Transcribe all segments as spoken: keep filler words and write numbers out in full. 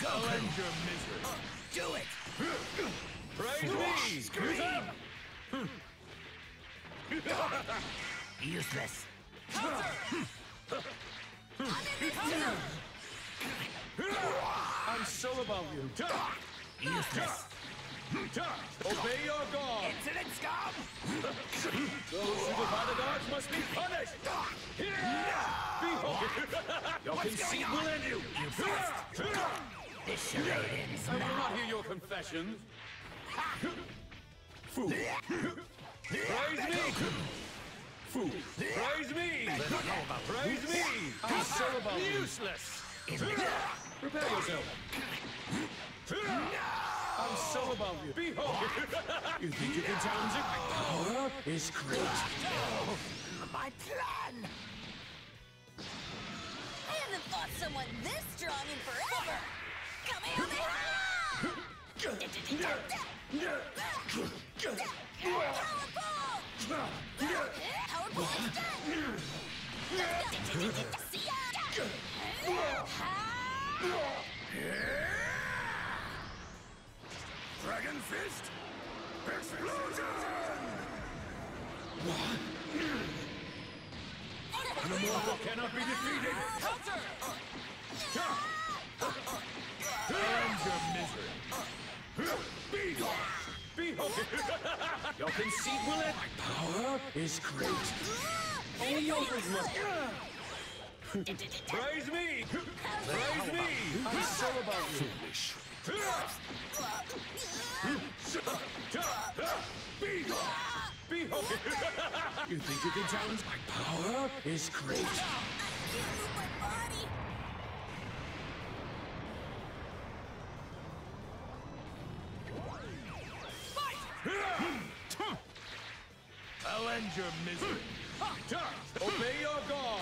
I'll end your misery. Do it! Praise me! Scream! Useless. I'm so above you. Useless. Obey your god. Incident scum! Those who defy the gods must be punished. Behold! Your What's conceit going on? will end you. This charade ends I will now. not hear your confessions. Fool. Praise me! Fool. Praise me! Praise me! I'm so above you. Useless! Prepare yourself. I'm so above you. Behold! You think you can challenge it? My power is great. My plan! I haven't fought someone this strong in forever! Kamehameha! Power ball! Power ball extend! See ya! Dragon Fist! Explosion! The mortal cannot be defeated! Counter! End your misery! Behold! Behold! Your conceit will end! My power is great! Only yokers must... Praise me! Praise me! I'm so about you! Foolish! Behold! Behold! You think you can challenge? My power is great! I can't move my body! I'll end your misery! Obey your god!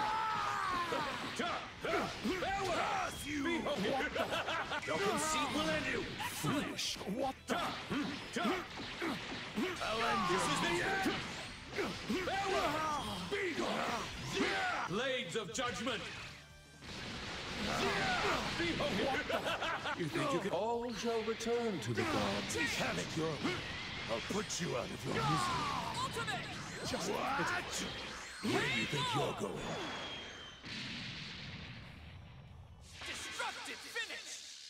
Farewell! Behold! Your conceit will end you! Foolish! What the? I'll end this is the end! Farewell! Behold! Blades of judgment! Behold! You think you can... All shall return to the gods. Have it your way. I'll put you out of your misery. Ultimate! Just what? Where do you think you're going?